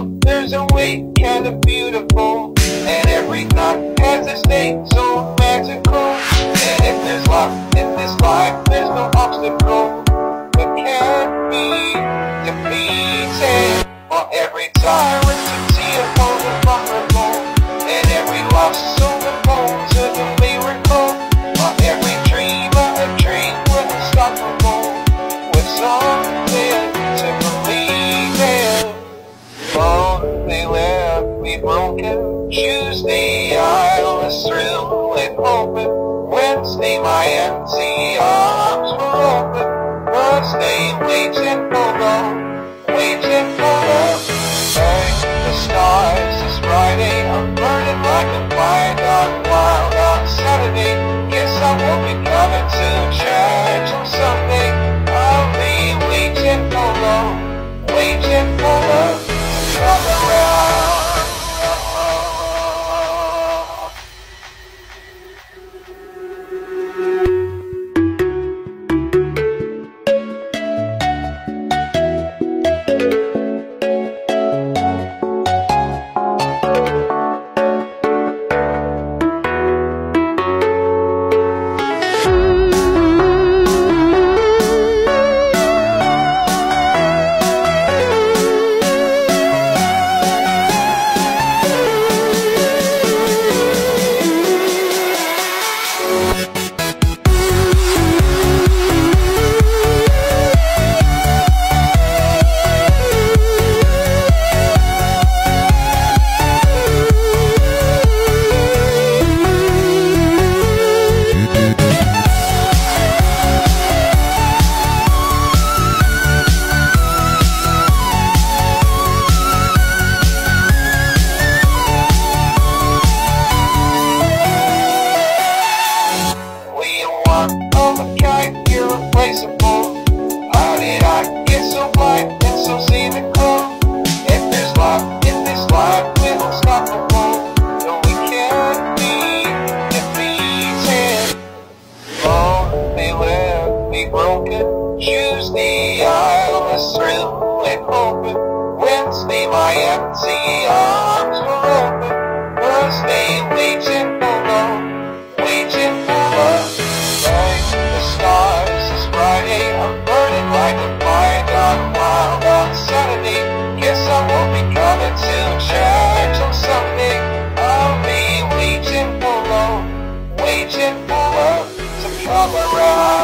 love, there's a way kinda beautiful, and every night has a state so magical. And if there's love in this life, there's no obstacle that can't be defeated. For every tyrant to see upon the vulnerable, and every lost soul opposed to the miracle. For every dreamer, a dream was unstoppable, with something to believe in. Lonely left me broken. Tuesday I was through and open. Wednesday my empty arms were open. Thursday waiting for love, waiting for love. Thank the stars, it's Friday. I'm burning like a fire gone wild on Saturday. Guess I won't be coming to church on Sunday. I'll be waiting for love, waiting for love to come around. Irreplaceable. How did I get so blind and so cynical? If there's love in this life, we're unstoppable. No, we can't be defeated. Lonely left me broken. Tuesday I was through and open. Wednesday my empty arms were open. Thursday waiting for love, waiting for love. Thank the stars, it's Friday. I'm burning like a fire gone wild on Saturday. Guess I won't be coming to church on Sunday. I'll be waiting for love, waiting for love to come around.